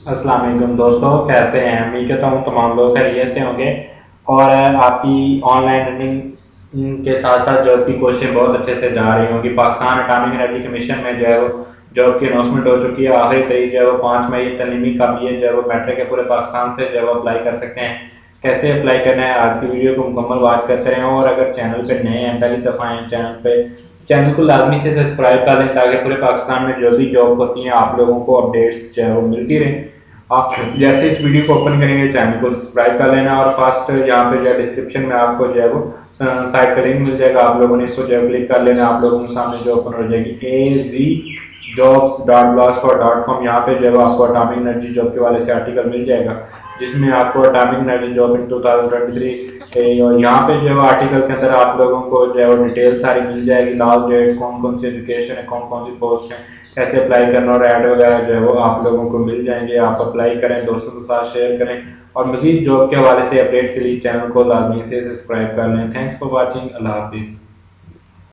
अस्सलाम वालेकुम दोस्तों, कैसे हैं? उम्मीद करता हूँ तमाम लोग खैरियत से होंगे और आपकी ऑनलाइन लर्निंग के साथ साथ जॉब की कोशिशें बहुत अच्छे से जा रही होंगी। पाकिस्तान एटॉमिक एनर्जी कमीशन में जो है वो जॉब की अनाउंसमेंट हो चुकी है। आखिरी तारीख जो है वो 5 मई तलीमी काबिलियत जो है वो मैट्रिक के पूरे पाकिस्तान से जो है वो अप्लाई कर सकते हैं। कैसे अप्लाई करना है आज की वीडियो को मुकम्मल वॉच करते रहें। और अगर चैनल पर नए हैं, पहली दफ़ा आए चैनल को लाजमी से सब्सक्राइब कर लें ताकि पूरे पाकिस्तान में जो भी जॉब होती हैं आप लोगों को अपडेट्स जो है वो मिलती रहें। आप जैसे इस वीडियो को ओपन करेंगे चैनल को सब्सक्राइब कर लेना और फर्स्ट यहाँ पे जो है डिस्क्रिप्शन में आपको जो है वो साइट का लिंक मिल जाएगा। आप लोगों ने इसको जो है क्लिक कर लेना। आप लोगों के सामने जो ओपन हो जाएगी azjobs.blogspot.com। यहाँ पे जो है वो आपको एटॉमिक एनर्जी जॉब के वाले से आर्टिकल मिल जाएगा जिसमें आपको एटॉमिक एनर्जी जॉब इन 2023 और यहाँ पे जो है वो आर्टिकल के अंदर आप लोगों को जो है वो डिटेल सारी मिल जाएगी। लास्ट डेट, कौन कौन सी एजुकेशन है, कौन कौन सी पोस्ट है, कैसे अप्लाई करना और ऐड वगैरह जो है वो आप लोगों को मिल जाएंगे। आप अप्लाई करें, दोस्तों के साथ शेयर करें और मजीद जॉब के हवाले से अपडेट के लिए चैनल को लाजमी से सब्सक्राइब कर लें। Thanks for watching. अल्लाह हाफिज़।